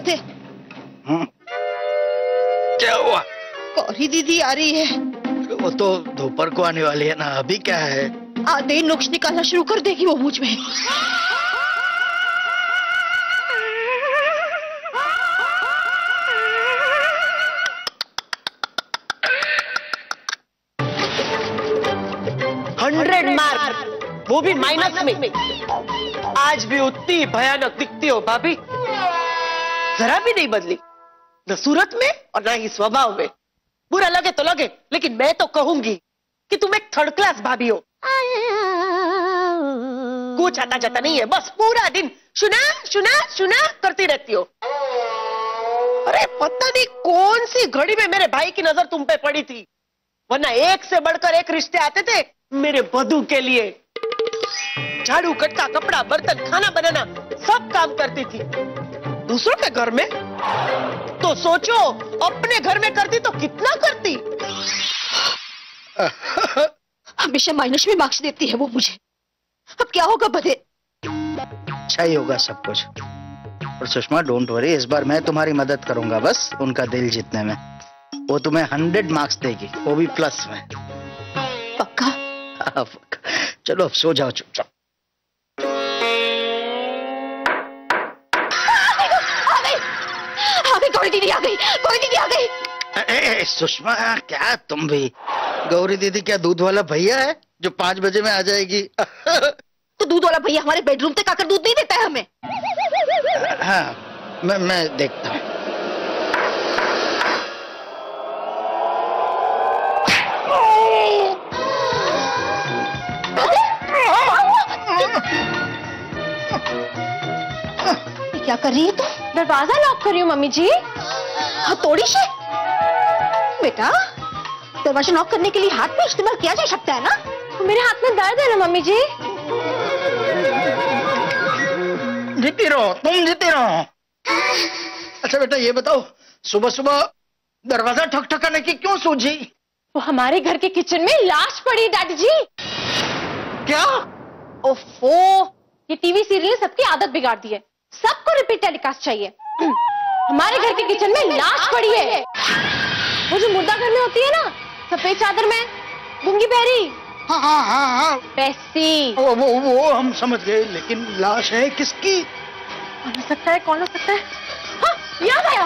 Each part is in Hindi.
बधे। क्या हुआ? गौरी दीदी आ रही है। वो तो दोपहर को आने वाली है ना, अभी क्या है? आधे नुक्स निकालना शुरू कर देगी वो मुझ में। मार्क, वो भी माइनस में। आज भी उतनी भयानक दिखती हो भाभी, जरा भी नहीं बदली, न सूरत में और न ही स्वभाव में। बुरा लगे तो लगे, लेकिन मैं तो कहूंगी कि तुम एक थर्ड क्लास भाभी हो। कुछ आता जाता नहीं है, बस पूरा दिन सुना सुना सुना करती रहती हो। अरे पता नहीं कौन सी घड़ी में मेरे भाई की नजर तुम पे पड़ी थी, वरना एक से बढ़कर एक रिश्ते आते थे मेरे बधू के लिए। झाड़ू, कटका, कपड़ा, बर्तन, खाना बनाना सब काम करती थी। दूसरों के घर में तो सोचो, अपने घर में करती तो कितना करती। हमेशा माइनस में मार्क्स देती है वो मुझे। अब क्या होगा बधे? अच्छा ही होगा सब कुछ। और सुषमा डोंट वरी, इस बार मैं तुम्हारी मदद करूंगा बस उनका दिल जीतने में। वो तुम्हें 100 मार्क्स देगी, वो भी प्लस में। पक्का? हाँ पक्का। चलो अब सो जाओ चुपचाप। गौरी दीदी आ गई, गौरी दीदी आ गई। सुषमा क्या तुम भी? गौरी दीदी क्या दूध वाला भैया है जो 5 बजे में आ जाएगी? तो दूध वाला भैया हमारे बेडरूम तक आकर दूध नहीं देता है हमें? हाँ मैं देखता हूँ। क्या कर रही है तू? दरवाजा लॉक कर रही हूँ मम्मी जी। हथौड़ी से? बेटा, दरवाजा लॉक करने के लिए हाथ में इस्तेमाल किया जा सकता है ना? तो मेरे हाथ में दर्द है ना मम्मी जी। जीती रहो, तुम जीती रहो। अच्छा बेटा ये बताओ, सुबह सुबह दरवाजा ठकठकाने की क्यों सूझी? वो हमारे घर के किचन में लाश पड़ी डैडी जी। क्या? ओफो, ये टीवी सीरियल ने सबकी आदत बिगाड़ दी है। सबको रिपीट टेलीकास्ट चाहिए। हमारे घर के किचन में लाश पड़ी है। वो जो मुर्दा घर में होती है ना, सफेद चादर में, गुंगी बहरी। हाँ हाँ हाँ हाँ, वैसी। वो हम समझ गए, लेकिन लाश है किसकी? कौन हो सकता है, कौन हो सकता है? हाँ, याद आया।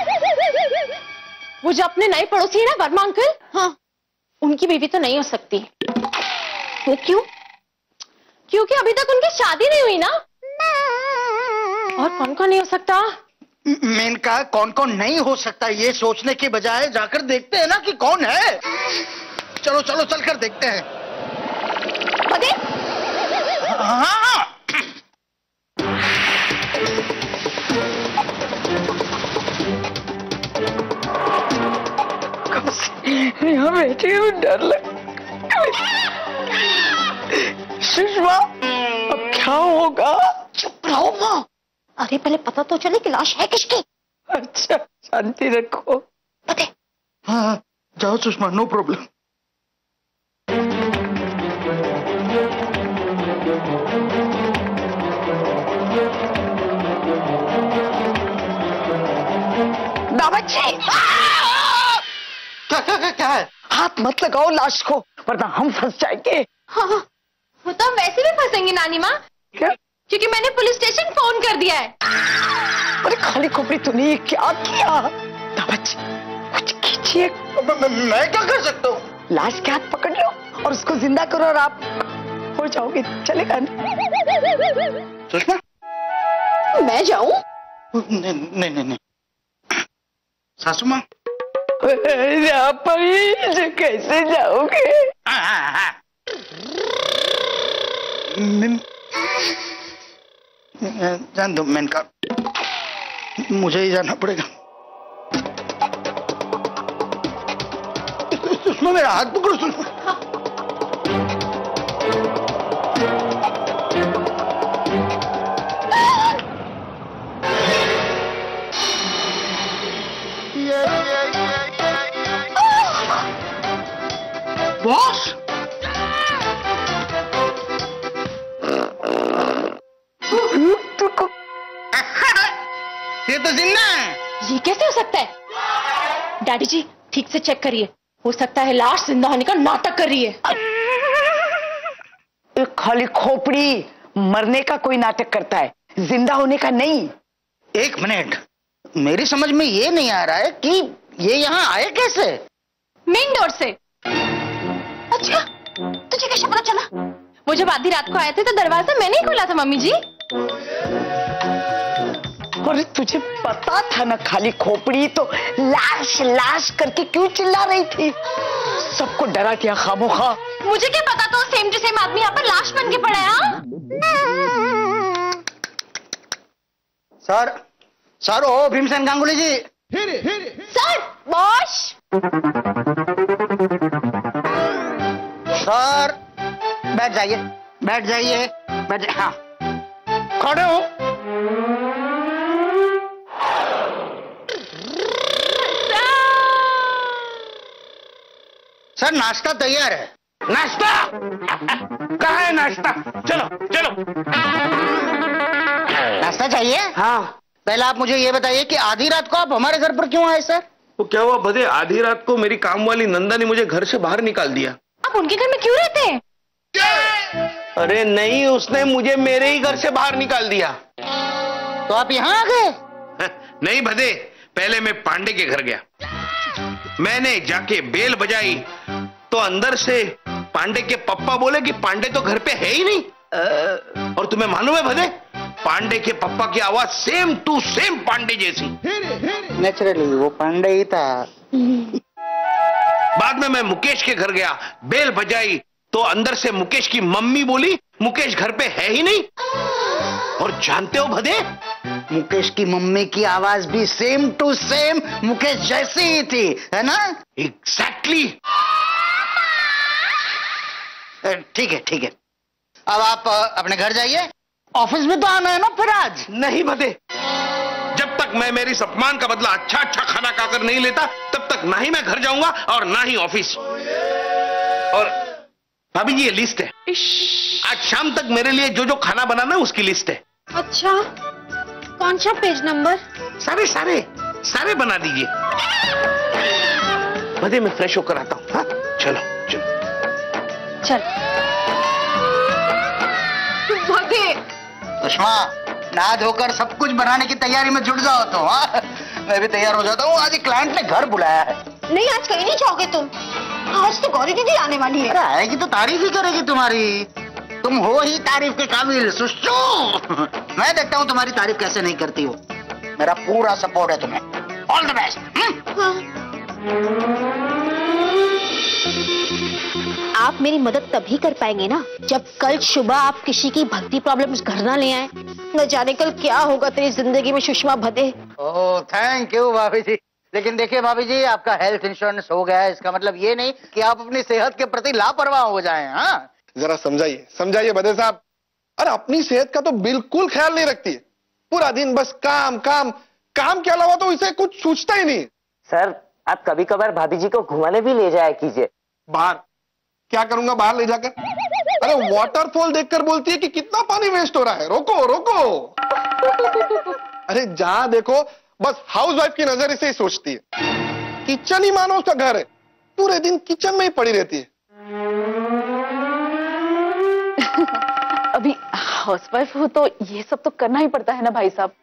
वो जो अपने नए पड़ोसी है ना, वर्मा अंकल। हाँ, उनकी बीवी तो नहीं हो सकती। वो क्यों? क्योंकि अभी तक उनकी शादी नहीं हुई ना। और कौन कौन नहीं हो सकता? मेनका कौन कौन नहीं हो सकता ये सोचने के बजाय जाकर देखते हैं ना कि कौन है। चलो चलो चलकर देखते हैं। बधे? हाँ। यहाँ बैठी हूँ, डर लग। सुषमा अब क्या होगा? चुप रहो माँ। अरे पहले पता तो चले कि लाश है किसकी। अच्छा शांति रखो। बधे? हाँ जाओ सुषमा, नो प्रॉब्लम। क्या है? हाथ मत लगाओ लाश को, वरना हम फंस जाएंगे। हाँ, वो तो हम वैसे भी फंसेंगे नानी माँ। क्या? क्योंकि मैंने पुलिस स्टेशन फोन कर दिया है। अरे खाली खोपड़ी तूने क्या किया? दामाजी कुछ कीजिए। मैं क्या कर सकता हूँ? लाश के हाथ पकड़ लो और उसको जिंदा करो और आप हो जाओगे। चलेगा ना? सुषमा मैं जाऊं? नहीं। सासू माँ कैसे जाओगे? जान दो मेनका, मुझे ही जाना पड़ेगा। सुषमा मेरा हाथ पकड़ो। सुषमा बॉस, ये तो तो जिंदा है। ये कैसे हो सकता है? डैडी जी ठीक से चेक करिए, हो सकता है लाश जिंदा होने का नाटक कर रही है। खाली खोपड़ी, मरने का कोई नाटक करता है, जिंदा होने का नहीं। एक मिनट, मेरी समझ में ये नहीं आ रहा है कि ये यहाँ आए कैसे? मेन डोर से। अच्छा, तुझे कैसे पता चला? वो जब आधी रात को आए थे तो दरवाजा मैंने ही खोला था मम्मी जी। अरे तुझे पता था ना खाली खोपड़ी, तो लाश लाश करके क्यों चिल्ला रही थी? सबको डरा दिया खामोखा। मुझे क्या पता था सेम टू सेम आदमी यहाँ पर लाश बन के पड़ा है। Sir, sir, oh Bhimsen Ganguly ji. Sir, boss. Sir, बैठ जाइए, बैठ जाइए, बैठ जाइए। हाँ, खड़े हो। सर, नाश्ता तैयार है। नाश्ता? कहाँ है नाश्ता? चलो चलो। नाश्ता चाहिए? हाँ। पहले आप मुझे ये बताइए कि आधी रात को आप हमारे घर पर क्यों आए सर? तो क्या हुआ भदे, आधी रात को मेरी काम वाली नंदा ने मुझे घर से बाहर निकाल दिया। आप उनके घर में क्यों रहते हैं? अरे नहीं, उसने मुझे मेरे ही घर से बाहर निकाल दिया। तो आप यहाँ आ गए? नहीं भदे, पहले मैं पांडे के घर गया, मैंने जाके बेल बजाई तो अंदर से पांडे के पप्पा बोले कि पांडे तो घर पे है ही नहीं। और तुम्हें मालूम है भदे, पांडे के पप्पा की आवाज सेम टू सेम पांडे जैसी। नेचुरली वो पांडे ही था। बाद में मैं मुकेश के घर गया, बेल बजाई तो अंदर से मुकेश की मम्मी बोली मुकेश घर पे है ही नहीं। और जानते हो भदे, मुकेश की मम्मी की आवाज भी सेम टू सेम मुकेश जैसी ही थी, है ना? एग्जैक्टली। ठीक है, ठीक है। अब आप अपने घर जाइए, ऑफिस में तो आना है ना फिर आज। नहीं भदे, जब तक मैं मेरी इस अपमान का बदला अच्छा अच्छा खाना खाकर नहीं लेता, तब तक ना ही मैं घर जाऊंगा और ना ही ऑफिस। और भाभी जी, ये लिस्ट है, आज शाम तक मेरे लिए जो जो खाना बनाना है उसकी लिस्ट है। अच्छा, कौन सा पेज नंबर? सारे सारे सारे बना दीजिए। भदे मैं फ्रेश होकर आता हूँ। हाँ? चलो चलो चल। भगे। सुषमा, नहा धोकर सब कुछ बनाने की तैयारी में जुट जाओ तो। हाँ, मैं भी तैयार हो जाता हूँ, आज एक क्लाइंट ने घर बुलाया है। नहीं, आज कहीं नहीं जाओगे तुम। आज तो गौरी दीदी आने वाली है। अरे आएगी तो तारीफ ही करेगी तुम्हारी। तुम हो ही तारीफ के काबिल सुष्टू। मैं देखता हूँ तुम्हारी तारीफ कैसे नहीं करती हो। मेरा पूरा सपोर्ट है तुम्हें। All the best. आप मेरी मदद तभी कर पाएंगे ना जब कल सुबह आप किसी की भक्ति प्रॉब्लम्स घर ना ले आए। न जाने कल क्या होगा तेरी जिंदगी में Sushma Bhade. Oh, thank you भाभी जी। लेकिन देखिए भाभी जी, आपका हेल्थ इंश्योरेंस हो गया है, इसका मतलब ये नहीं कि आप अपनी सेहत के प्रति लापरवाह हो जाएं। हाँ, जरा समझाइए समझाइए भदे साहब। अरे अपनी सेहत का तो बिल्कुल ख्याल नहीं रखती है, पूरा दिन बस काम काम काम के अलावा तो इसे कुछ सोचता ही नहीं। सर, आप कभी कभार भाभी जी को घुमाने भी ले जाया कीजिए। बाहर क्या करूंगा बाहर ले जाकर? अरे वाटरफॉल देखकर बोलती है कि कितना पानी वेस्ट हो रहा है, रोको रोको। अरे जहां देखो बस हाउसवाइफ की नजर इसे ही सोचती है। किचन ही मानो उसका घर है, पूरे दिन किचन में ही पड़ी रहती है। अभी हाउसवाइफ हो तो ये सब तो करना ही पड़ता है ना भाई साहब।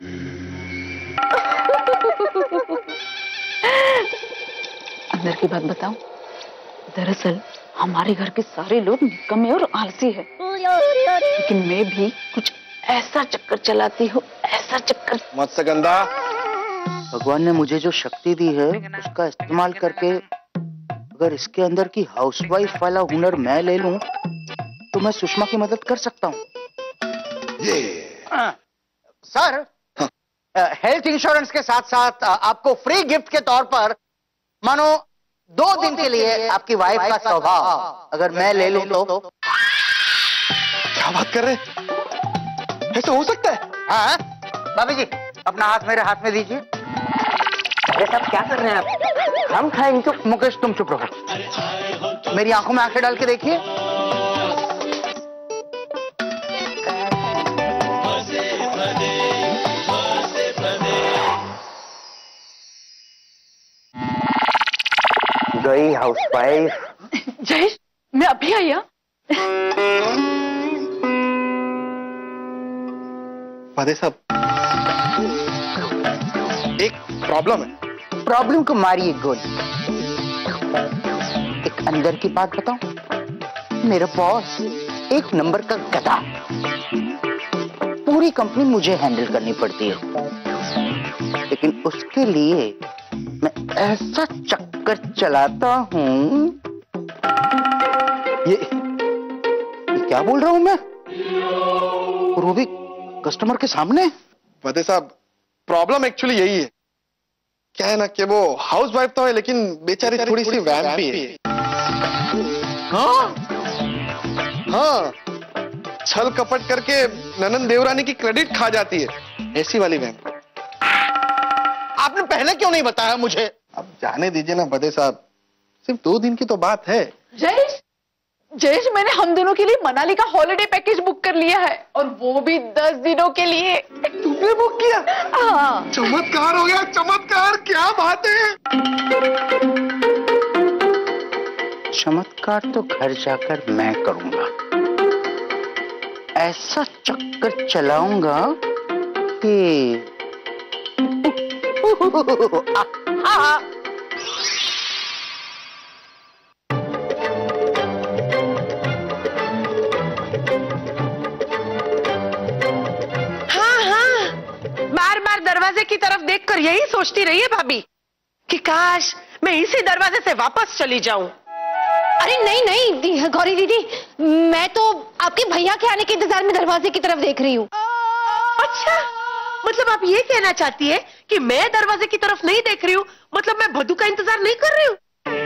अंदर की बात बताऊं, दरअसल हमारे घर के सारे लोग निकम्मे और आलसी है, लेकिन मैं भी कुछ ऐसा चक्कर चलाती हूँ, ऐसा चक्कर। मत्स्यगंधा, भगवान ने मुझे जो शक्ति दी है उसका इस्तेमाल करके अगर इसके अंदर की हाउसवाइफ वाला हुनर मैं ले लूं तो मैं सुषमा की मदद कर सकता हूं। सर, हेल्थ इंश्योरेंस के साथ साथ आपको फ्री गिफ्ट के तौर पर मानो 2 दिन के लिए आपकी वाइफ का स्वभाव अगर मैं ले लूं तो। क्या बात कर रहे हैं? ऐसा हो सकता है? हाँ भाभी जी, अपना हाथ मेरे हाथ में दीजिए। ये सब क्या कर रहे हैं आप? हम खाएंगे तो। मुकेश तुम चुप रहो, मेरी आंखों में आंखें डाल के देखिए। गई हाउसवाइफ। जयेश, मैं अभी आई। फतेह साहब, एक प्रॉब्लम है। प्रॉब्लम को मारिए गोली। एक अंदर की बात बताऊं, मेरा बॉस एक नंबर का गधा। पूरी कंपनी मुझे हैंडल करनी पड़ती है, लेकिन उसके लिए मैं ऐसा चक्कर चलाता हूं। ये क्या बोल रहा हूं मैं, और वो भी कस्टमर के सामने। फतेह साहब, प्रॉब्लम एक्चुअली यही है। क्या है ना कि वो हाउसवाइफ तो है, लेकिन बेचारी थोड़ी सी वैम्पी है। हाँ, छल कपट करके ननंद देवरानी की क्रेडिट खा जाती है, ऐसी वाली वैम्प। आपने पहले क्यों नहीं बताया मुझे? अब जाने दीजिए ना फतेह साहब, सिर्फ 2 दिन की तो बात है। जयेश, जयेश, मैंने हम दोनों के लिए मनाली का हॉलिडे पैकेज बुक कर लिया है, और वो भी 10 दिनों के लिए। तुमने बुक किया? हाँ। चमत्कार हो गया, चमत्कार। क्या बात है। चमत्कार तो घर जाकर मैं करूंगा। ऐसा चक्कर चलाऊंगा कि बार बार दरवाजे की तरफ देखकर यही सोचती रही है भाभी कि काश मैं इसी दरवाजे से वापस चली जाऊं। अरे नहीं नहीं गौरी दीदी, मैं तो आपके भैया के आने के इंतजार में दरवाजे की तरफ देख रही हूँ। अच्छा, मतलब आप ये कहना चाहती है कि मैं दरवाजे की तरफ नहीं देख रही हूँ, मतलब मैं भद्दू का इंतजार नहीं कर रही हूँ?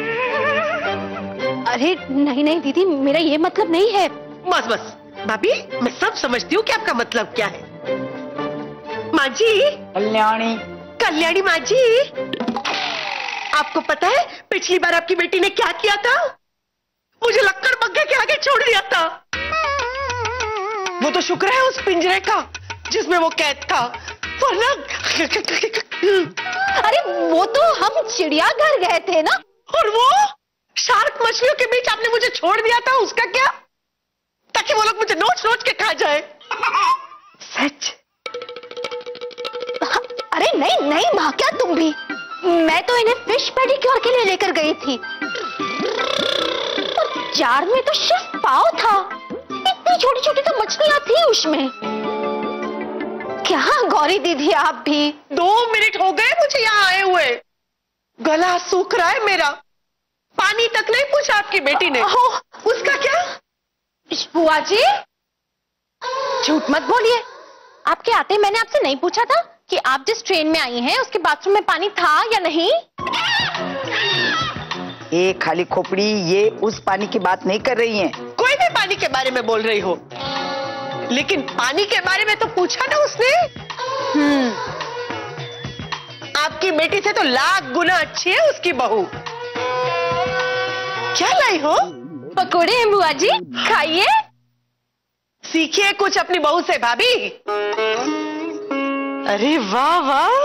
अरे नहीं नहीं दीदी, मेरा ये मतलब नहीं है। बस बस भाभी, मैं सब समझती हूँ कि आपका मतलब क्या है। माँ जी, कल्याणी, कल्याणी माँ जी, आपको पता है पिछली बार आपकी बेटी ने क्या किया था? मुझे लक्कड़ बग्गे के आगे छोड़ दिया था। वो तो शुक्र है उस पिंजरे का जिसमें वो कैद था, वरना अरे वो तो हम चिड़ियाघर गए थे ना। और वो शार्क मछलियों के बीच आपने मुझे छोड़ दिया था, उसका क्या? ताकि वो लोग मुझे नोच नोच के खा जाए। सच? अरे नहीं नहीं माँ, क्या तुम भी? मैं तो इन्हें फिश पेडिक्योर के लिए लेकर गई थी। और जार में तो सिर्फ पाव था, इतनी छोटी छोटी तो मछलियां थी उसमें। क्या गौरी दीदी, आप भी? 2 मिनट हो गए मुझे यहाँ आए हुए, गला सूख रहा है मेरा। पानी तक नहीं पूछा आपकी बेटी ने। उसका क्या? बुआ जी, झूठ मत बोलिए। आपके आते मैंने आपसे नहीं पूछा था कि आप जिस ट्रेन में आई हैं उसके बाथरूम में पानी था या नहीं? ये खाली खोपड़ी, ये उस पानी की बात नहीं कर रही हैं। कोई भी पानी के बारे में बोल रही हो, लेकिन पानी के बारे में तो पूछा ना उसने। आपकी बेटी से तो लाख गुना अच्छी है उसकी बहू। क्या लाई हो? पकोड़े हैं बुआ जी, खाइए। सीखिए कुछ अपनी बहू से भाभी। अरे वाह वाह,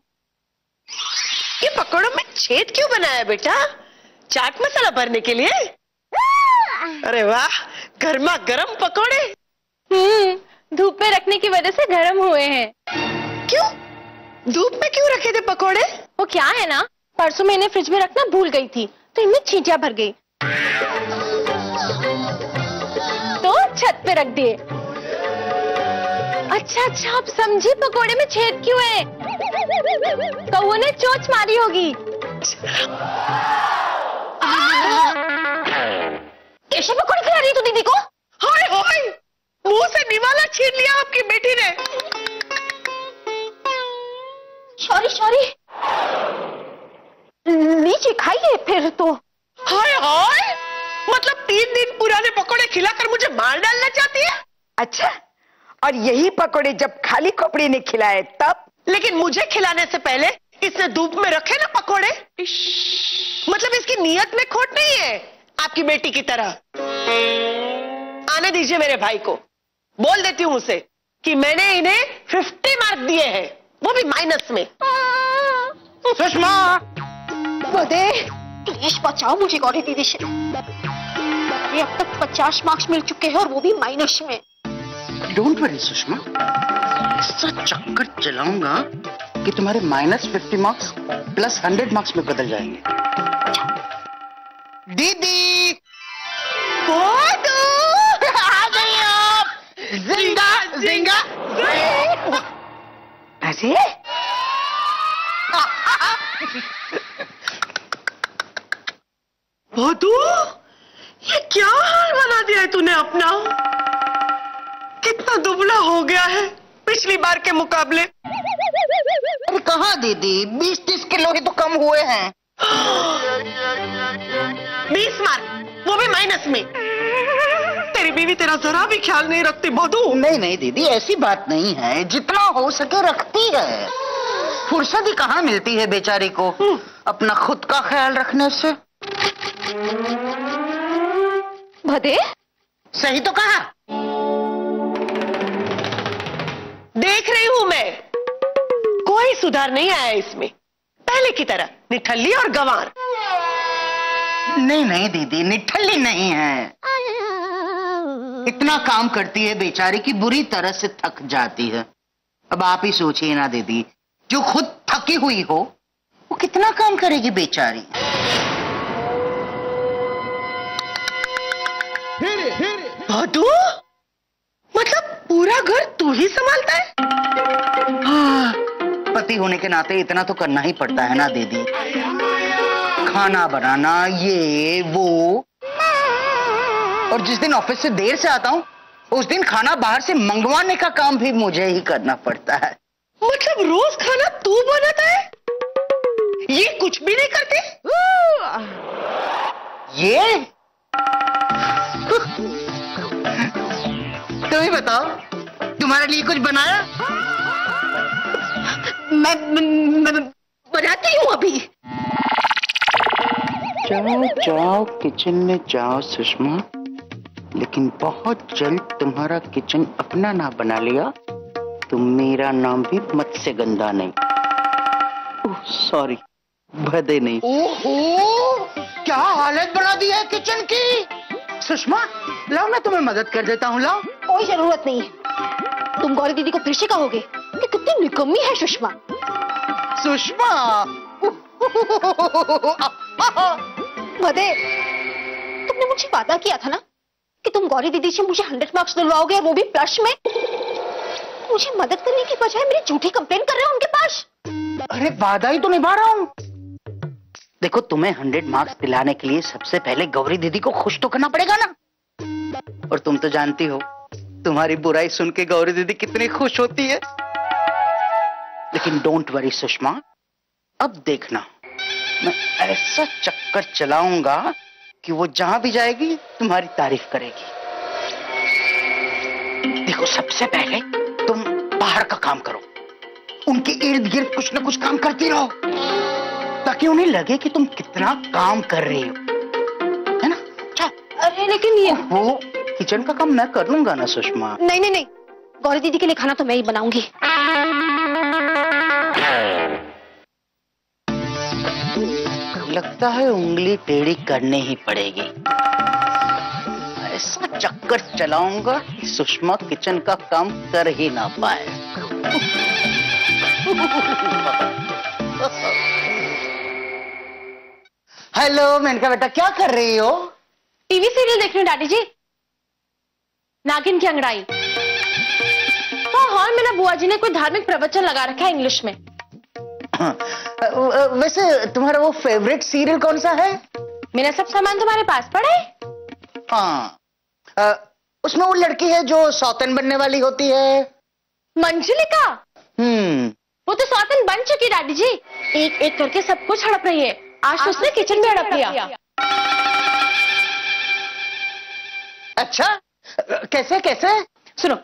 ये पकौड़ों में छेद क्यों बनाया बेटा? चाट मसाला भरने के लिए? अरे वाह, गर्मा गर्म पकौड़े। धूप में रखने की वजह से गर्म हुए हैं। क्यों? धूप में क्यों रखे थे पकौड़े? वो क्या है ना, परसों मैं इन्हें फ्रिज में रखना भूल गई थी, तो इनमें चींटियां भर गई, तो छत पे रख दिए। अच्छा अच्छा, अब समझी पकोड़े में छेद क्यों है। कौओं ने चोंच मारी होगी। कैसे पकोड़े खिला रही तू दीदी को? हाय हाय, मुंह से निवाला छीन लिया आपकी बेटी ने। सॉरी सॉरी, नीचे खाइए फिर तो। हाय हाय, मतलब 3 दिन पुराने पकोड़े खिलाकर मुझे मार डालना चाहती है? अच्छा, और यही पकोड़े जब खाली खोपड़ी ने खिलाए तब? लेकिन मुझे खिलाने से पहले इसने धूप में रखे ना पकोड़े। मतलब इसकी नीयत में खोट नहीं है आपकी बेटी की तरह। आने दीजिए मेरे भाई को, बोल देती हूं उसे कि मैंने इन्हें 50 मार्क दिए हैं, वो भी माइनस में। सुषमा, प्लीज बचाओ मुझे गौरी दीदी से। ये अब तक 50 मार्क्स मिल चुके हैं और वो भी माइनस में। डोंट वरी सुषमा, ऐसा चक्कर चलाऊंगा कि तुम्हारे -50 मार्क्स प्लस 100 मार्क्स में बदल जाएंगे। दीदी आ गई आप, जिंगा जिंगा। ऐसे मधु, ये क्या हाल बना दिया है तूने अपना? कितना दुबला हो गया है पिछली बार के मुकाबले। अरे कहाँ दीदी, 20-30 किलो ही तो कम हुए हैं। 20 मार्क, वो भी माइनस में। तेरी बीवी तेरा जरा भी ख्याल नहीं रखती मधु। नहीं नहीं दीदी, ऐसी बात नहीं है, जितना हो सके रखती है। फुर्सत ही कहाँ मिलती है बेचारी को अपना खुद का ख्याल रखने से। भदे, सही तो कहा। देख रही हूं मैं, कोई सुधार नहीं आया इसमें, पहले की तरह निठल्ली और गंवार। नहीं नहीं दीदी, निठल्ली नहीं है। इतना काम करती है बेचारी की बुरी तरह से थक जाती है। अब आप ही सोचिए ना दीदी, जो खुद थकी हुई हो वो कितना काम करेगी बेचारी। मधु, मतलब पूरा घर तू ही संभालता है? हाँ, पति होने के नाते इतना तो करना ही पड़ता है ना दीदी। खाना बनाना, ये वो। और जिस दिन ऑफिस से देर से आता हूँ उस दिन खाना बाहर से मंगवाने का काम भी मुझे ही करना पड़ता है। मतलब रोज खाना तू बनाता है? ये कुछ भी नहीं करती? ये तुम ही बताओ, तुम्हारे लिए कुछ बनाया? मैं बनाती हूँ अभी। जाओ जाओ किचन में जाओ सुषमा, लेकिन बहुत जल्द तुम्हारा किचन अपना ना बना लिया तो मेरा नाम भी मत्स्य गंधा नहीं, ओह सॉरी भदे नहीं। ओहो, क्या हालत बना दी है किचन की। सुषमा लाओ, मैं तुम्हें मदद कर देता हूँ, लाओ। कोई जरूरत नहीं है। तुम गौरी दीदी को फिर से कहोगे कि कितनी निकम्मी है सुषमा। सुषमा भदे, तुमने मुझे वादा किया था ना कि तुम गौरी दीदी से मुझे 100 मार्क्स दिलवाओगे, और वो भी प्लस में। मुझे मदद करने की बजाय मेरी झूठी कंप्लेन कर रहे हो उनके पास। अरे वादा ही तो निभा रहा हूँ। देखो, तुम्हें 100 मार्क्स दिलाने के लिए सबसे पहले गौरी दीदी को खुश तो करना पड़ेगा ना। और तुम तो जानती हो तुम्हारी बुराई सुन के गौरी दीदी कितनी खुश होती है। लेकिन डोंट वरी सुषमा, अब देखना मैं ऐसा चक्कर चलाऊंगा कि वो जहां भी जाएगी तुम्हारी तारीफ करेगी। देखो, सबसे पहले तुम बाहर का काम करो, उनके इर्द गिर्द कुछ ना कुछ काम करती रहो ताकि उन्हें लगे कि तुम कितना काम कर रही हो, है ना? अरे लेकिन ये वो किचन का काम मैं कर लूंगा ना सुषमा। नहीं नहीं नहीं, गौरी दीदी के लिए खाना तो मैं ही बनाऊंगी। लगता है उंगली टेढ़ी करनी ही पड़ेगी। ऐसा चक्कर चलाऊंगा कि सुषमा किचन का काम कर ही ना पाए। हेलो मेनका बेटा, क्या कर रही हो? टीवी सीरियल देख रही हूँ डैडी जी, नागिन की अंगड़ाई। तो हॉल में ना बुआ जी ने कोई धार्मिक प्रवचन लगा रखा है इंग्लिश में। वैसे तुम्हारा वो फेवरेट सीरियल कौन सा है? मेरा सब सामान तुम्हारे पास पड़ा है। हाँ, उसमें वो लड़की है जो सौतन बनने वाली होती है, मंजुलिका। हम्म, वो तो सौतन बन चुकी डैडी जी, एक एक करके सब कुछ हड़प रही है। आज तो उसने किचन में हड़प लिया। अच्छा, कैसे कैसे? सुनो,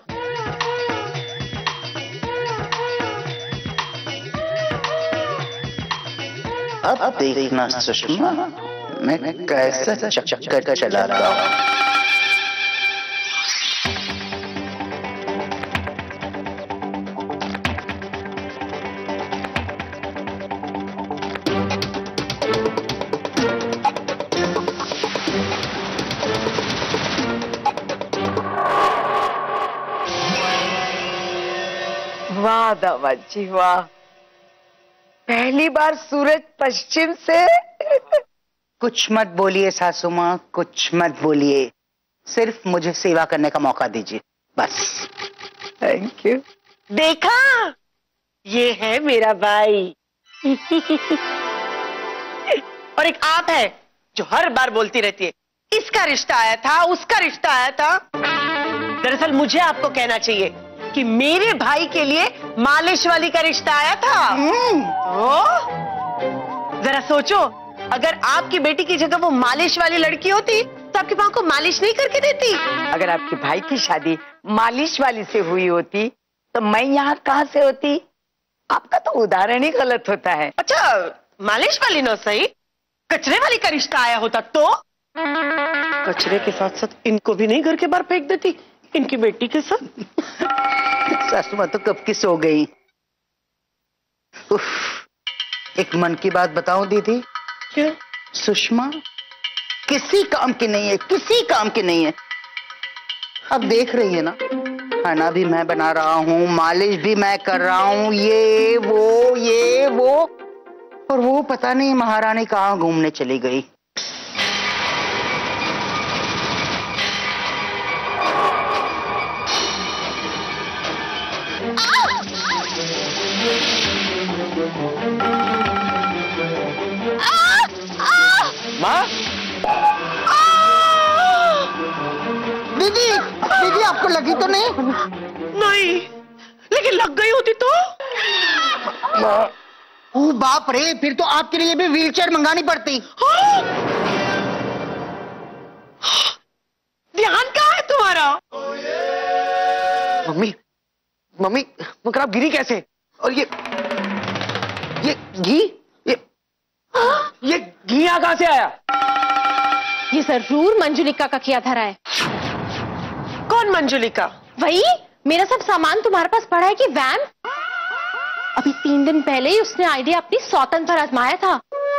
अब देखना सुषमा, मैं कैसे चक्कर चलाता हूँ। वाह दामाद जी वाह, पहली बार सूरज पश्चिम से। कुछ मत बोलिए सासू माँ, कुछ मत बोलिए, सिर्फ मुझे सेवा करने का मौका दीजिए बस। Thank you. देखा, ये है मेरा भाई। और एक आप है जो हर बार बोलती रहती है इसका रिश्ता आया था, उसका रिश्ता आया था। दरअसल मुझे आपको कहना चाहिए कि मेरे भाई के लिए मालिश वाली का रिश्ता आया था। जरा सोचो, अगर आपकी बेटी की जगह वो मालिश वाली लड़की होती तो आपकी माँ को मालिश नहीं करके देती। अगर आपके भाई की शादी मालिश वाली से हुई होती तो मैं यहाँ कहाँ से होती? आपका तो उदाहरण ही गलत होता है। अच्छा, मालिश वाली ना सही, कचरे वाली का रिश्ता आया होता तो? कचरे के साथ साथ इनको भी नहीं घर के बाहर फेंक देती, इनकी बेटी के साथ। सासू माँ तो कब की सो गई। उफ, एक मन की बात बताऊं दीदी? क्या? सुषमा किसी काम की नहीं है, किसी काम की नहीं है। अब देख रही है ना, खाना भी मैं बना रहा हूँ, मालिश भी मैं कर रहा हूँ, ये वो, और वो पता नहीं महारानी कहाँ घूमने चली गई। माँ, दीदी, दीदी आपको लगी तो नहीं? नहीं, लेकिन लग गई होती तो? ओ बाप रे, फिर तो आपके लिए भी व्हीलचेयर मंगानी पड़ती। ध्यान कहाँ है तुम्हारा? मम्मी, मम्मी, मगर आप गिरी कैसे? और ये घी, ये घी यहाँ कहाँ से आया? ये जरूर मंजुलिका का किया धरा है। कौन मंजुलिका? वही, मेरा सब सामान तुम्हारे पास पड़ा है कि वैम? अभी 3 दिन पहले ही उसने आइडिया अपनी सौतन पर आजमाया था।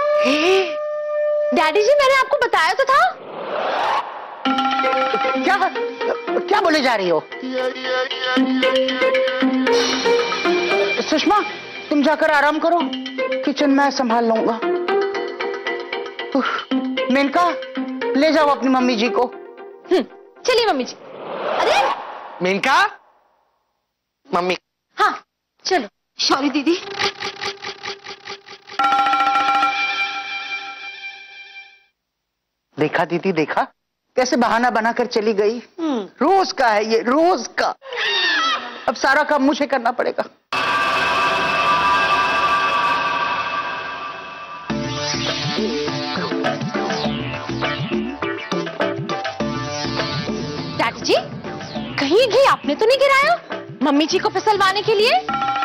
डैडी जी, मैंने आपको बताया तो था। क्या बोले जा रही हो? सुषमा, तुम जाकर आराम करो, किचन मैं संभाल लूंगा। मेनका, ले जाओ अपनी मम्मी जी को। चलिए मम्मी जी। अरे मेनका, मम्मी। हाँ चलो। सॉरी दीदी। देखा दीदी, देखा कैसे बहाना बनाकर चली गई। रोज का है ये, रोज का। अब सारा काम मुझे करना पड़ेगा। डैडी जी, कहीं घी आपने तो नहीं गिराया मम्मी जी को फिसलवाने के लिए?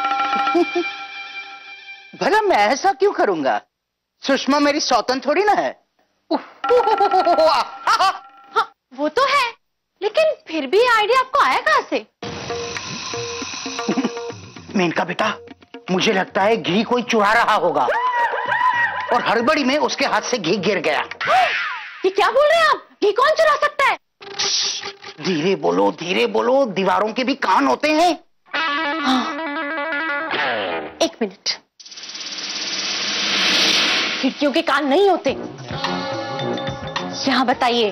भला मैं ऐसा क्यों करूंगा? सुषमा मेरी सौतन थोड़ी ना है। हाँ, वो तो है, लेकिन फिर भी आइडिया आपको आया कहां से? मेनका बेटा, मुझे लगता है घी कोई चुरा रहा होगा और हड़बड़ी में उसके हाथ से घी गिर गया। ये क्या बोल रहे हैं आप? घी कौन चुरा सकता है? धीरे बोलो, धीरे बोलो, दीवारों के भी कान होते हैं। एक मिनट, खिड़कियों के कान नहीं होते। यहाँ बताइए,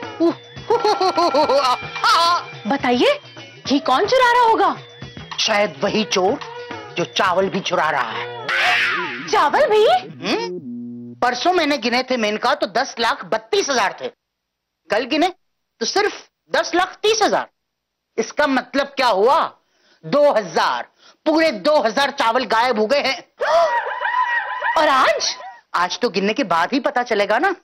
बताइए, घी कौन चुरा रहा होगा? शायद वही चोर जो चावल भी चुरा रहा है। चावल भी? परसों मैंने गिने थे मेनका तो 10,32,000 थे। कल गिने तो सिर्फ 10,30,000। इसका मतलब क्या हुआ? 2,000, पूरे 2,000 चावल गायब हो गए हैं। और आज तो गिनने के बाद ही पता चलेगा ना।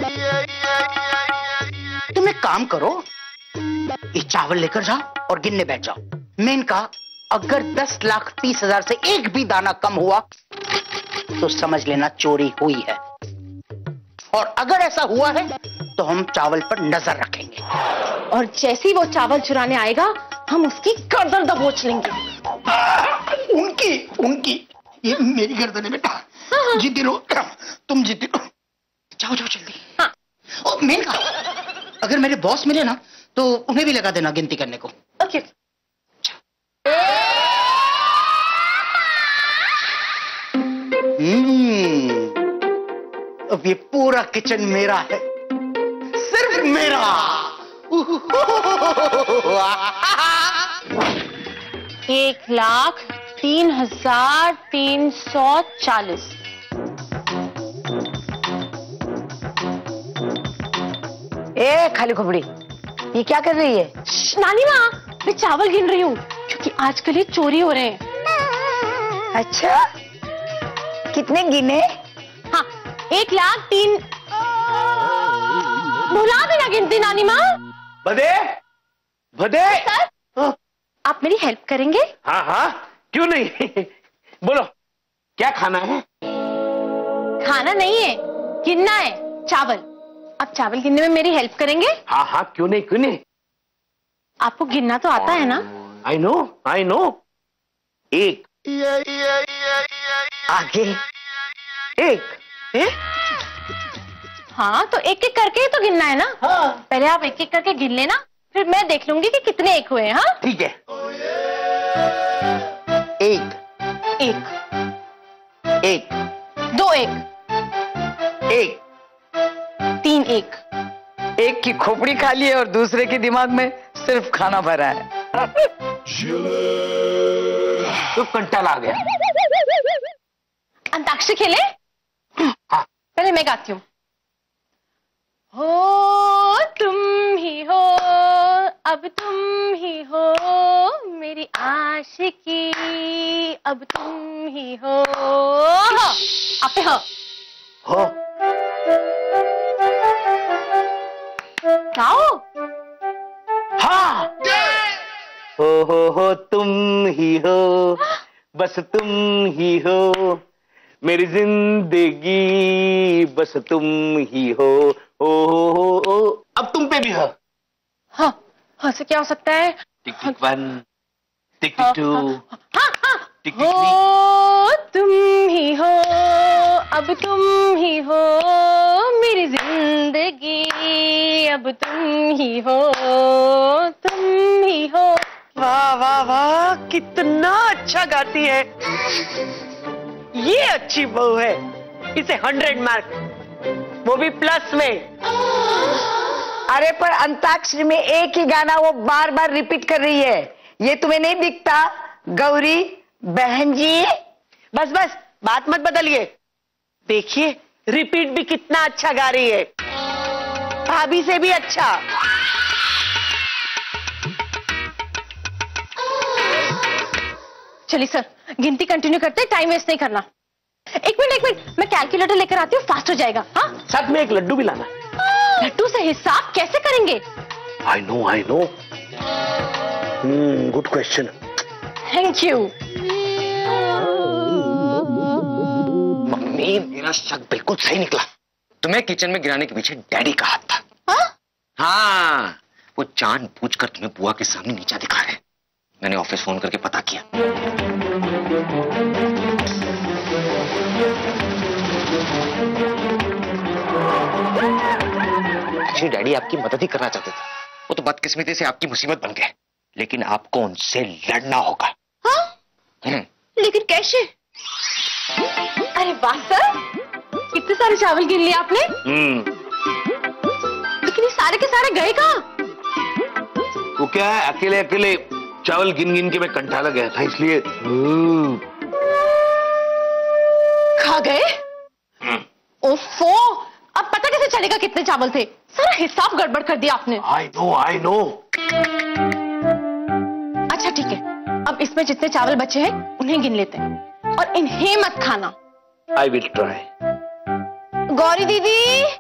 तुम एक काम करो, ये चावल लेकर जाओ और गिनने बैठ जाओ। मेनका, अगर 10,30,000 से एक भी दाना कम हुआ तो समझ लेना चोरी हुई है, और अगर ऐसा हुआ है तो हम चावल पर नजर रखेंगे। और जैसे ही वो चावल चुराने आएगा हम उसकी गर्दन दबोच लेंगे। उनकी ये मेरी गर्दन है बेटा। जीती रहो, तुम जीती रहो। जाओ जाओ जल्दी। हाँ। ओ मेनका, अगर मेरे बॉस मिले ना तो उन्हें भी लगा देना गिनती करने को। ओके। अब ये पूरा किचन मेरा है, सिर्फ मेरा। 1,03,340। ए खाली खोपड़ी, ये क्या कर रही है? नानी माँ, मैं चावल गिन रही हूँ क्योंकि आजकल ये चोरी हो रहे हैं। अच्छा, कितने गिने? हाँ, 1,03,000। भुला भी ना गिनती नानी माँ। भदे, भदे। सर, आप मेरी हेल्प करेंगे? हाँ हाँ, क्यों नहीं। बोलो, क्या खाना है? खाना नहीं है, गिनना है चावल। आप चावल गिनने में मेरी हेल्प करेंगे? हाँ हाँ, क्यों नहीं, क्यों नहीं। आपको गिनना तो आता है ना? I know, I know. एक, आगे एक, हाँ, तो एक एक करके ही तो गिनना है ना। हाँ। पहले आप एक एक करके गिन लेना, फिर मैं देख लूंगी कि कितने एक हुए। हाँ ठीक है। एक, एक, एक, 2 एक, एक, 3 एक। एक की खोपड़ी खाली है और दूसरे के दिमाग में सिर्फ खाना भरा है। तो कंटाल आ गया। अंताक्षरी खेले? हाँ। पहले मैं गाती हूँ। हो तुम ही हो, अब तुम ही हो मेरी आशिकी, अब तुम ही हो। आप पे हो। गाओ। हाँ। हो तुम ही हो, बस तुम ही हो मेरी जिंदगी, बस तुम ही हो। ओ अब तुम पे भी हो। हाँ, हाँ से क्या हो सकता है? टिक टिक 1, टिक टिक 2, हाँ हाँ। टिक टिक 3। हो तुम ही हो, अब तुम ही हो मेरी जिंदगी, अब तुम ही हो, तुम ही हो। वाह वाह वाह, कितना अच्छा गाती है। ये अच्छी बहू है, इसे 100 मार्क, वो भी प्लस में। अरे पर अंताक्षरी में एक ही गाना वो बार बार रिपीट कर रही है, ये तुम्हें नहीं दिखता? गौरी बहन जी, बस बस, बात मत बदलिए। देखिए रिपीट भी कितना अच्छा गा रही है, भाभी से भी अच्छा। चलिए सर, गिनती कंटिन्यू करते, टाइम वेस्ट नहीं करना। एक मिनट, मैं कैलकुलेटर लेकर आती हूँ, फास्ट हो जाएगा। हाँ, साथ में एक लड्डू भी लाना। लड्डू से हिसाब कैसे करेंगे? I know, I know. Good question. Thank you. Mummy, मेरा शक बिल्कुल सही निकला। तुम्हें किचन में गिराने के पीछे डैडी का हाथ था। हाँ, वो जानबूझकर तुम्हें बुआ के सामने नीचा दिखा रहे। मैंने ऑफिस फोन करके पता किया। एक्चुअली डैडी आपकी मदद ही करना चाहते थे, वो तो बदकिस्मती से आपकी मुसीबत बन गए, लेकिन आपको उनसे लड़ना होगा। हाँ? लेकिन कैसे? अरे वाह सर, कितने सारे चावल गिन लिए आपने। लेकिन ये सारे के सारे गए कहाँ? वो क्या है, अकेले अकेले चावल गिन गिन के मैं कंटाला गया था, इसलिए। खा गए? ओफो, अब पता कैसे चलेगा कितने चावल थे? सारा हिसाब गड़बड़ कर दिया आपने। I know, I know. अच्छा ठीक है, अब इसमें जितने चावल बचे हैं उन्हें गिन लेते हैं, और इन्हें मत खाना। I will try. गौरी दीदी,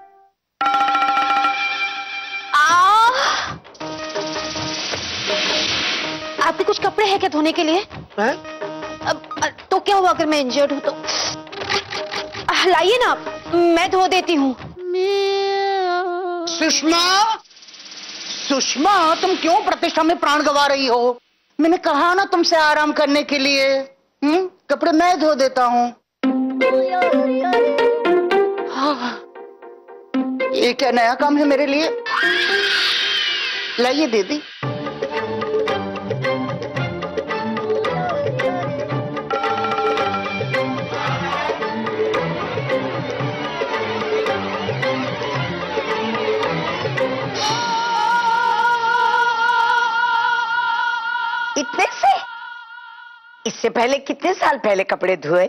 आपके कुछ कपड़े हैं क्या धोने के लिए? अब तो क्या हुआ अगर मैं इंजर्ड हूं तो? लाइए ना, मैं धो देती हूँ। सुषमा, सुषमा, तुम क्यों प्रतिष्ठा में प्राण गंवा रही हो? मैंने कहा ना तुमसे आराम करने के लिए। कपड़े मैं धो देता हूँ। हाँ, ये क्या नया काम है मेरे लिए? लाइए दीदी। इतने से? इससे पहले कितने साल पहले कपड़े धोए?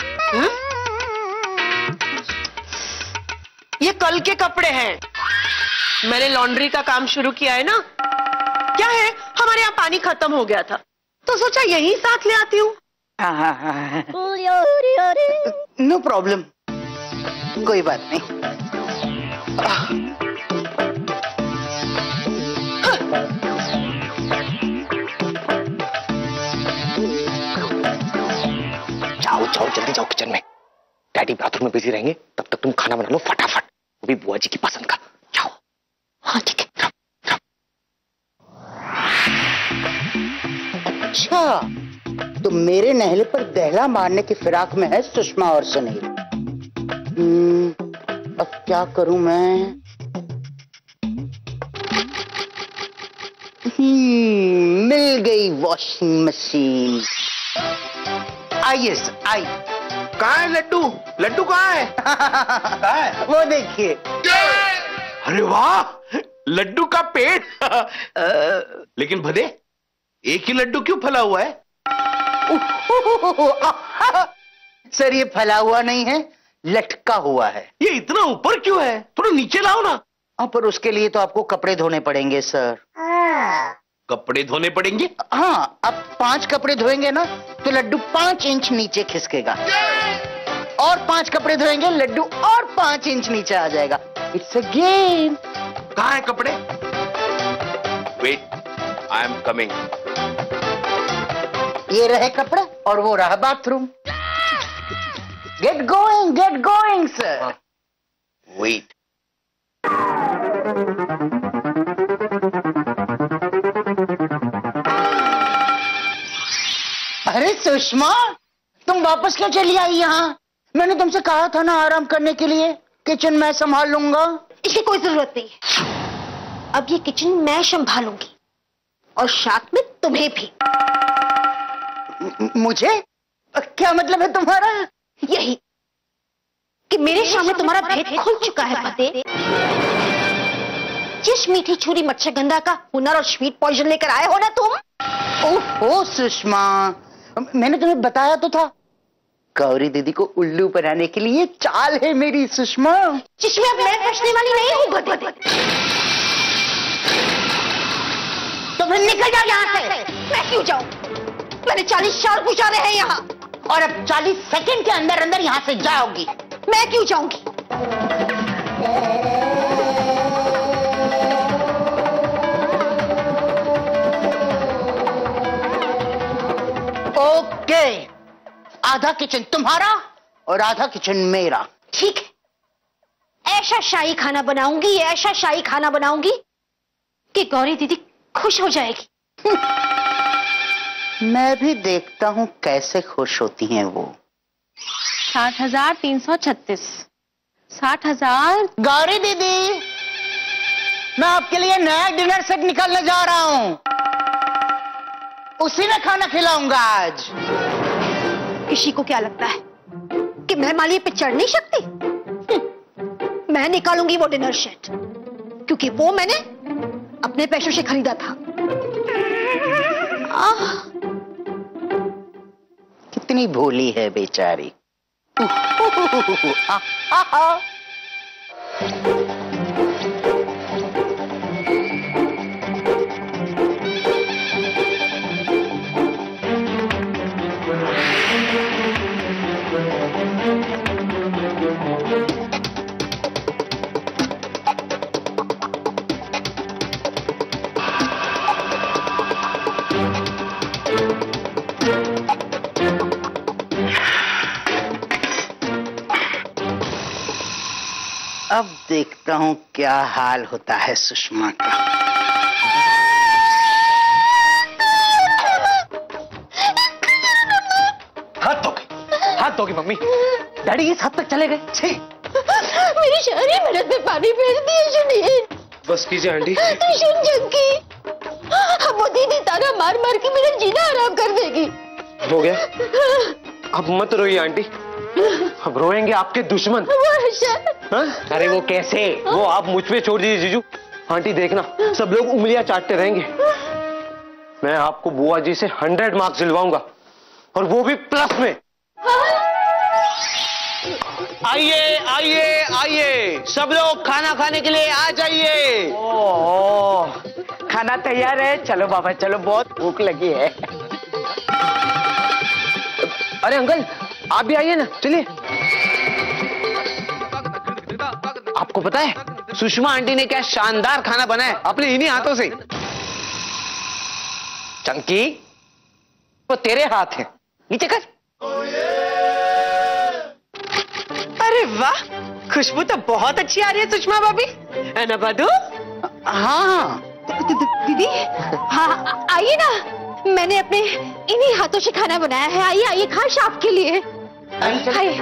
ये कल के कपड़े हैं। मैंने लॉन्ड्री का काम शुरू किया है ना। क्या है, हमारे यहाँ पानी खत्म हो गया था तो सोचा यही साथ ले आती हूँ। नो प्रॉब्लम, कोई बात नहीं। जाओ जाओ जल्दी जाओ किचन में। डैडी बाथरूम में बिजी रहेंगे, तब तक तुम खाना बना लो फटाफट, वो भी बुआ जी की पसंद का। जाओ। हाँ ठीक है। अच्छा, तो मेरे नहले पर दहला मारने की फिराक में है सुषमा और सुनील। अब क्या करूं मैं? मिल गई वॉशिंग मशीन। आइए आई। कहाँ है लड्डू? लड्डू कहाँ है? कहाँ है? वो देखिए। अरे वाह, लड्डू का पेट। लेकिन भदे, एक ही लड्डू क्यों फला हुआ है? सर ये फला हुआ नहीं है, लटका हुआ है। ये इतना ऊपर क्यों है? थोड़ा नीचे लाओ ना। पर उसके लिए तो आपको कपड़े धोने पड़ेंगे सर। कपड़े धोने पड़ेंगे? हाँ, अब 5 कपड़े धोएंगे ना तो लड्डू 5 इंच नीचे खिसकेगा, और 5 कपड़े धोएंगे लड्डू और 5 इंच नीचे आ जाएगा। It's a game. कहाँ है कपड़े? Wait, I am coming. ये रहे कपड़े और वो रहा bathroom. Get going sir. Wait. अरे सुषमा, तुम वापस क्यों चली आई यहाँ? मैंने तुमसे कहा था ना आराम करने के लिए, किचन मैं संभाल लूंगा। इसकी कोई जरूरत नहीं है। अब ये किचन मैं संभालूंगी और साथ में तुम्हें भी। मुझे? क्या मतलब है तुम्हारा? यही कि मेरे सामने तुम्हारा भेद खुल चुका है पते। जिस मीठी छुरी मत्स्यगंधा का हुनर और स्वीट पॉइजन लेकर आए हो ना तुम। ओहो सुषमा, मैंने तुम्हें बताया तो था, गौरी दीदी को उल्लू बनाने के लिए चाल है मेरी सुषमा, जिसमें अब मैं फंसने वाली नहीं हूँ। बदे तो फिर निकल जाओ यहाँ से। मैं क्यों जाऊँ? मैंने 40 साल गुजारे हैं यहाँ, और अब 40 सेकंड के अंदर अंदर यहाँ से जाओगी। मैं क्यों जाऊंगी? ओके, आधा किचन तुम्हारा और आधा किचन मेरा। ठीक है, ऐसा शाही खाना बनाऊंगी, ऐसा शाही खाना बनाऊंगी कि गौरी दीदी खुश हो जाएगी। मैं भी देखता हूँ कैसे खुश होती हैं वो। 60,336। 60,000। गौरी दीदी, मैं आपके लिए नया डिनर सेट निकालने जा रहा हूँ, उसी में खाना खिलाऊंगा आज। किसी को क्या लगता है कि मैं माली पे चढ़ नहीं सकती? मैं निकालूंगी वो डिनर सेट, क्योंकि वो मैंने अपने पैसों से खरीदा था। कितनी भोली है बेचारी। अब देखता हूं क्या हाल होता है सुषमा का। हाथ धोगी मम्मी। डैडी इस हद तक चले गए? मेरी सारी मेहनत में पानी फेर दिए सुनील। बस कीजिए आंटी। सुन जंकी, अब वो दीदी ताना मार मार के मेरा जीना आराम कर देगी। हो गया, अब मत रोइए आंटी, अब रोएंगे आपके दुश्मन। हाँ? अरे वो कैसे? वो आप मुझ पे छोड़ दीजिए जीजू। आंटी देखना, सब लोग उंगलियां चाटते रहेंगे। मैं आपको बुआ जी से 100 मार्क्स दिलवाऊंगा, और वो भी प्लस में। आइए आइए आइए, सब लोग खाना खाने के लिए आ जाइए। ओह, खाना तैयार है, चलो बाबा चलो, बहुत भूख लगी है। अरे अंकल आप भी आइए ना, चलिए। आपको पता है सुषमा आंटी ने क्या शानदार खाना बनाया अपने इन्हीं हाथों से। चंकी, वो तेरे हाथ है, नीचे कर। अरे वाह, खुशबू तो बहुत अच्छी आ रही है सुषमा भाभी, है ना भादू? हाँ दीदी, हाँ आइए ना, मैंने अपने इन्हीं हाथों से खाना बनाया है। आइए आइए, खास आपके लिए। आइए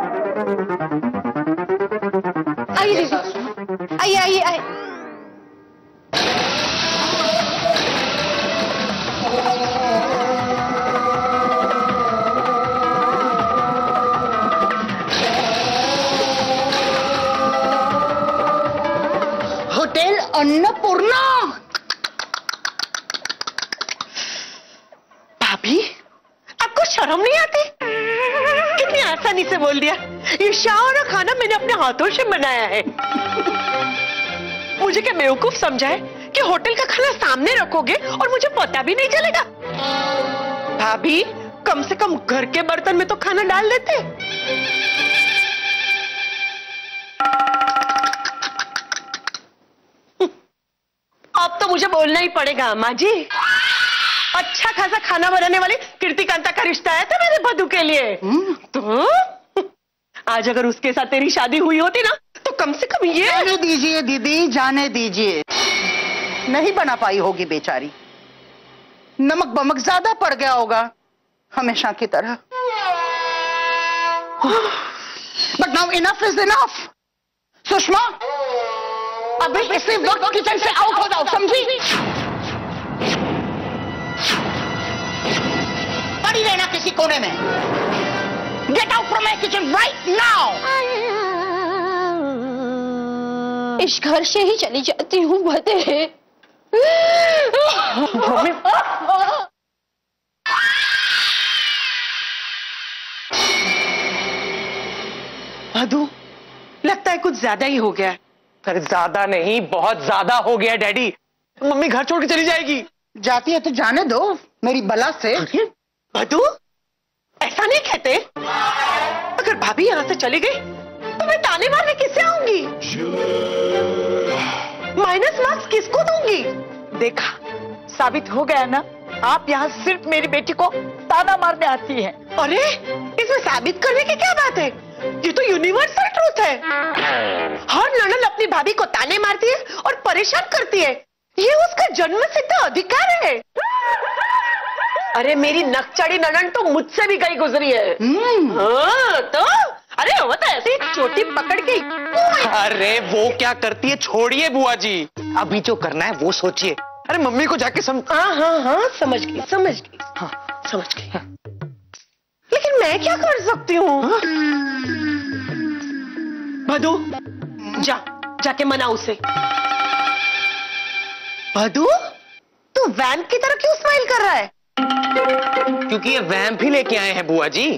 आइए दीदी, आइए आइए आइए। होटल अन्नपूर्णा। भाभी, आपको शर्म नहीं आती? कितनी आसानी से बोल दिया, ये शानदार खाना मैंने अपने हाथों से बनाया है। मुझे क्या बेवकूफ समझा है कि होटल का खाना सामने रखोगे और मुझे पता भी नहीं चलेगा? भाभी, कम से कम घर के बर्तन में तो खाना डाल देते। अब तो मुझे बोलना ही पड़ेगा अम्मा जी। अच्छा खासा खाना बनाने वाली कीर्तिकांता का रिश्ता है था मेरे बधू के लिए। तो आज अगर उसके साथ तेरी शादी हुई होती ना, तो कम से कम ये। जाने दीजिए दीदी, जाने दीजिए। नहीं बना पाई होगी बेचारी, नमक बमक ज्यादा पड़ गया होगा हमेशा की तरह। But now enough is enough. Sushma, अभी इसी वक्त किचन से आउट हो जाओ, समझी? पड़ी रहना किसी कोने में। Get out from my kitchen right now. इस घर से ही चली जाती हूँ बधे। मधु, लगता है कुछ ज्यादा ही हो गया। अरे ज्यादा नहीं, बहुत ज्यादा हो गया डैडी। मम्मी घर छोड़ के चली जाएगी। जाती है तो जाने दो, मेरी बला से। मधु, ऐसा नहीं कहते। अगर भाभी यहां से चली गई तो मैं ताने मारने किससे आऊंगी? माइनस मार्क्स किसको दूंगी? देखा, साबित हो गया ना, आप यहाँ सिर्फ मेरी बेटी को ताना मारने आती हैं। अरे, इसमें साबित करने की क्या बात है? ये तो यूनिवर्सल ट्रूथ है। हर ननद अपनी भाभी को ताने मारती है और परेशान करती है, ये उसका जन्मसिद्ध अधिकार है। अरे मेरी नकचड़ी ननद तो मुझसे भी गई गुजरी है। हाँ, तो अरे वो तो ऐसे ही चोटी पकड़ के। अरे वो क्या करती है, छोड़िए बुआ जी, अभी जो करना है वो सोचिए। अरे मम्मी को जाके हाँ, समझ गई समझ गई। हाँ, समझ गई। लेकिन मैं क्या कर सकती हूँ? भदू, जाके मना उसे। भदू, तू वैम्प की तरह क्यों स्माइल कर रहा है? क्योंकि ये वैम्प ही लेके आए हैं बुआ जी।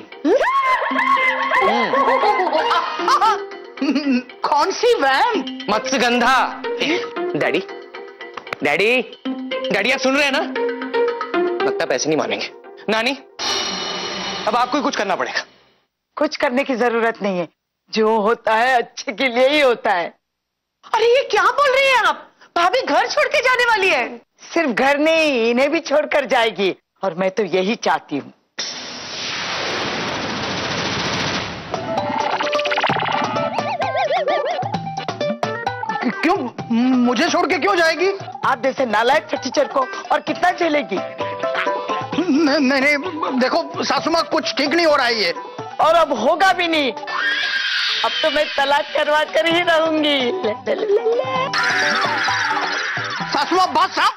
कौन सी vamp? Matsyagandha. Daddy daddy daddy, आप सुन रहे हैं ना? लगता पैसे नहीं मानेंगे। नानी, अब आपको ही कुछ करना पड़ेगा। कुछ करने की जरूरत नहीं है, जो होता है अच्छे के लिए ही होता है। अरे ये क्या बोल रही हैं आप? भाभी घर छोड़ के जाने वाली है। सिर्फ घर नहीं, इन्हें भी छोड़कर जाएगी, और मैं तो यही चाहती हूँ। क्यों? मुझे छोड़ के क्यों जाएगी? आप जैसे नालायक टीचर को और कितना झेलेगी? नहीं, देखो सासू माँ, कुछ ठीक नहीं हो रहा है ये। और अब होगा भी नहीं। अब तो मैं तलाक करवा कर ही रहूंगी। सासू माँ, बात साफ।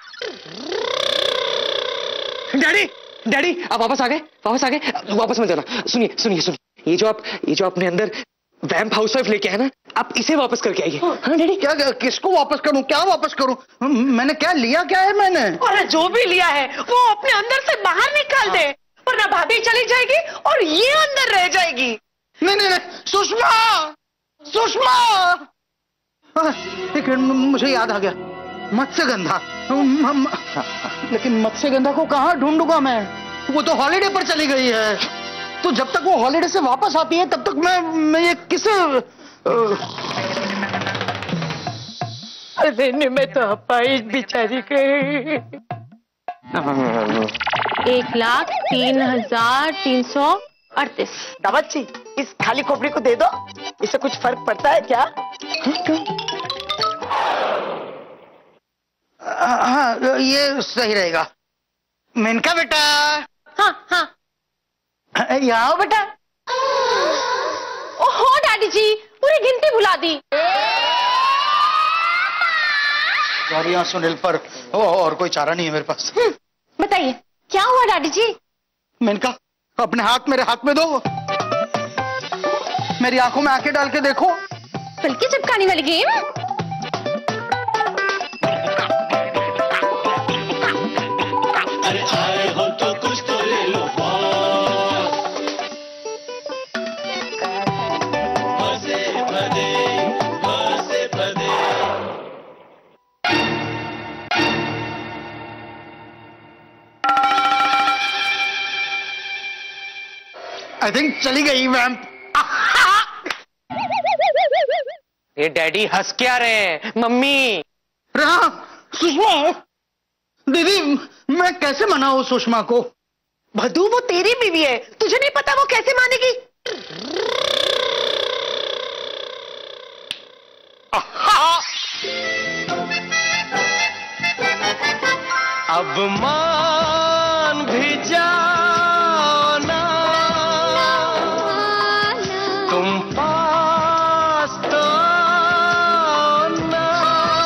डैडी डैडी, आप वापस आ गए, वापस मत जाना। सुनिए, ये जो आपने अंदर वैम्प हाउसवाइफ लेके आए ना, आप इसे वापस करके आइए। हाँ डैडी। क्या किसको वापस करूं? क्या वापस करूं? मैंने क्या लिया? क्या है मैंने? और जो भी लिया है वो अपने अंदर से बाहर निकाल दे, वरना भाभी चली जाएगी और ये अंदर रह जाएगी। नहीं नहीं नहीं, सुषमा, सुषमा! एक मिनट, मुझे याद आ गया, मत्स्यगंधा। लेकिन मत्स्यगंधा को कहाँ ढूंढूंगा मैं? वो तो हॉलिडे पर चली गई है। तो जब तक वो हॉलिडे से वापस आती है तब तक मैं ये किसे? अरे मैं तो अपाहिज बेचारी गई। 1,03,338। दावत जी, इस खाली खोपड़ी को दे दो, इससे कुछ फर्क पड़ता है क्या? हाँ, ये सही रहेगा। मेनका बेटा। हाँ हाँ, यहाँ आओ बेटा। ओहो डैडी जी, पूरी गिनती भुला दी। सॉरी सुनील, पर और कोई चारा नहीं है मेरे पास। बताइए क्या हुआ डैडी जी? मेनका, अपने हाथ मेरे हाथ में दो, मेरी आंखों में आंखें डाल के देखो। फुल्की चिपकाने वाली गेम? अरे आए हो तो कुछ तो ले लो। मजे भरे, मजे भरे। आई थिंक चली गई वैम्प। ये डैडी हंस क्या रहे हैं? मम्मी। रहा सुषमा, दीदी, मैं कैसे मनाऊं सुषमा को? भदू, वो तेरी बीवी है, तुझे नहीं पता वो कैसे मानेगी? अब मान भी जाओ ना, तुम पास तो ना।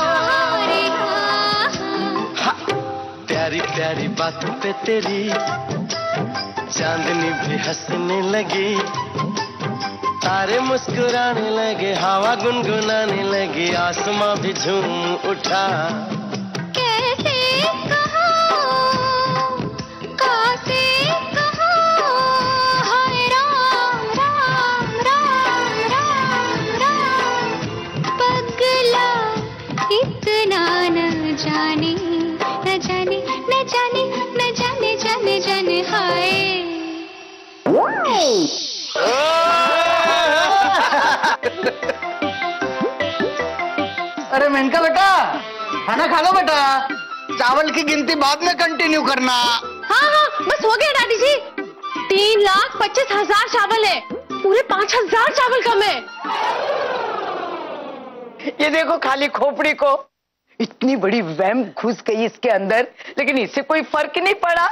प्यारी प्यारी बातों पे तेरी चांदनी भी हंसने लगी, तारे मुस्कुराने लगे, हवा गुनगुनाने लगी, आसमां भी झूम उठा। कैसे कहो, हाय राम राम राम राम राम, पगला इतना न जाने न जाने न जाने न जाने जाने जाने हाय। अरे मेनका बेटा, खाना खा लो बेटा, चावल की गिनती बाद में कंटिन्यू करना। हाँ हाँ, बस हो गया डैडी जी। 3,25,000 चावल है, पूरे 5,000 चावल कम है। ये देखो खाली खोपड़ी को, इतनी बड़ी वैम्प घुस गई इसके अंदर, लेकिन इससे कोई फर्क नहीं पड़ा।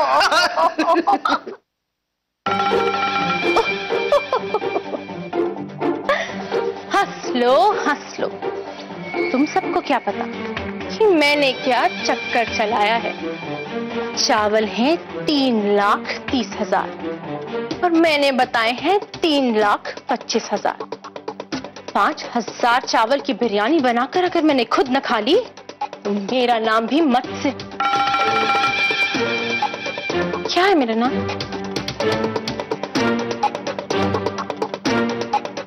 हंस लो, तुम सबको क्या पता कि मैंने क्या चक्कर चलाया है। चावल हैं 3,30,000 और मैंने बताए हैं 3,25,000। 5,000 चावल की बिरयानी बनाकर अगर मैंने खुद न खा ली तो मेरा नाम भी मत्स्य। क्या है मेरा नाम?